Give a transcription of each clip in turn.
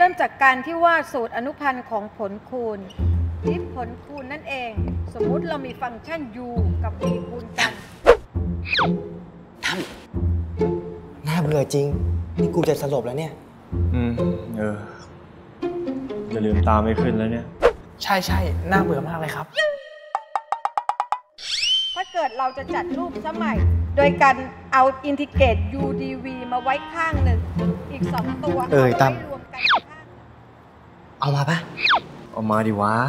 มจากการที่ว่าสูตรอนุพันธ์ของผลคูณที่ผลคูณนั่นเองสมมุติเรามีฟังก์ชัน u กับ v คูณกันน่าเบื่อจริงนี่กูจะสลบแล้วเนี่ยจะลืมตามไม่ขึ้นแล้วเนี่ยใช่น่าเบื่อมากเลยครับถ้าเกิดเราจะจัดรูปสมัยโดยการเอาอินทิเกรต u dv มาไว้ข้างหนึ่งอีก2ตัวเอาไว้รวมกันข้างเอามาปะเอามาดิวะ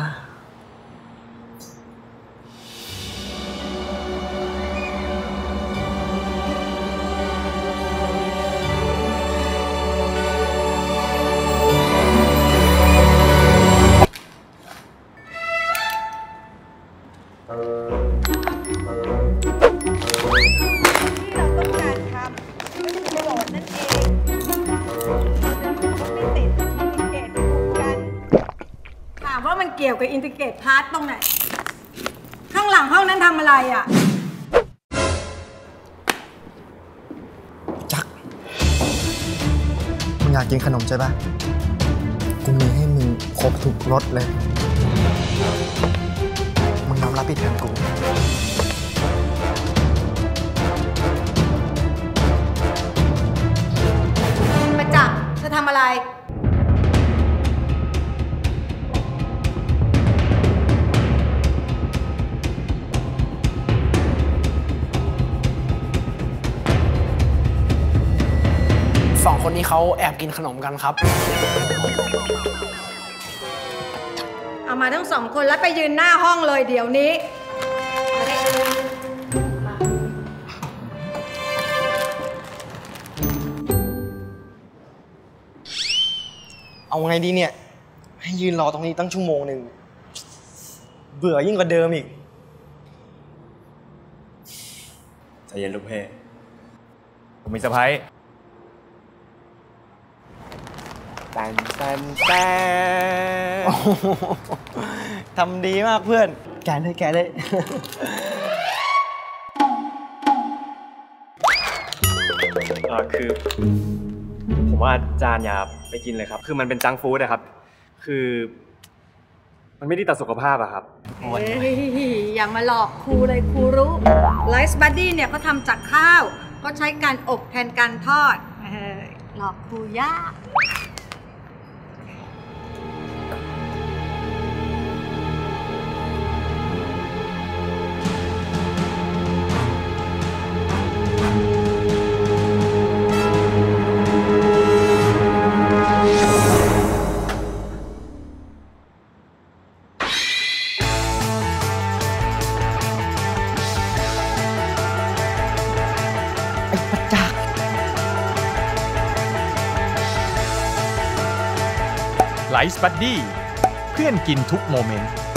ว่ามันเกี่ยวกับอินทิเกรตพาร์ตตรงไหนข้างหลังห้องนั้นทำอะไรอ่ะจักมึงอยากกินขนมใช่ปะกูมีให้มึงครบทุกรสเลยมึงน้อมรับผิดแทนกูมาจักจะทำอะไร 2 คนนี้เขาแอบกินขนมกันครับเอามาทั้ง2 คนแล้วไปยืนหน้าห้องเลยเดี๋ยวนี้เอาไงดีเนี่ยให้ยืนรอตรงนี้ตั้งชั่วโมงหนึ่งเบื่อยิ่งกว่าเดิมอีกใจเย็นลูกเพ่ผมมีเซอร์ไพรส์แต่ทำดีมากเพื่อนแกเลยคือผมว่าจานอย่าไปกินเลยครับคือมันเป็นจังก์ฟู้ดอะครับคือมันไม่ดีต่อสุขภาพอะครับอย่ามาหลอกครูเลยครูรู้ไลฟ์บัดดี้เนี่ยเขาทำจากข้าวก็ใช้การอบแทนการทอดหลอกครูยากไลฟ์บัดดี้เพื่อนกินทุกโมเมนต์